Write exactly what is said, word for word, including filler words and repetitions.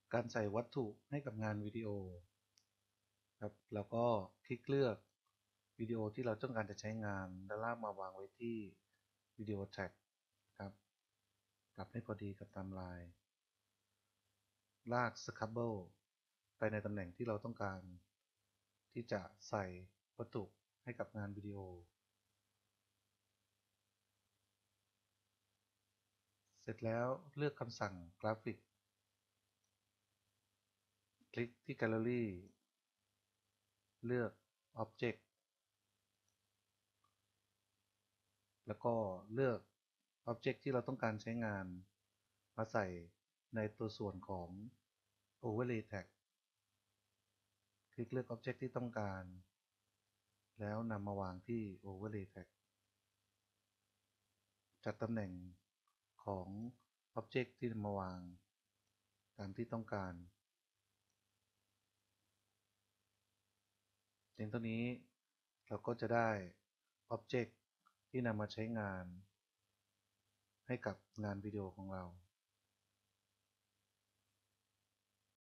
การใส่วัตถุให้กับงานวิดีโอครับแล้วก็คลิกเลือกวิดีโอที่เราต้องการจะใช้งานแล้วลากมาวางไว้ที่วิดีโอแท็กครับปรับให้พอดีกับไทม์ไลน์ลากสครับเบิลไปในตำแหน่งที่เราต้องการที่จะใส่วัตถุให้กับงานวิดีโอเสร็จแล้วเลือกคำสั่งกราฟิกคลิกที่แกลเลอรี่เลือก Object แล้วก็เลือก Object ที่เราต้องการใช้งานมาใส่ในตัวส่วนของ Overlay Tag คลิกเลือก Object ที่ต้องการแล้วนำมาวางที่ Overlay Tag จัดตำแหน่งของ Object ที่นำมาวางตามที่ต้องการเพียงเท่านี้เราก็จะได้ Object ที่นำมาใช้งานให้กับงานวิดีโอของเรา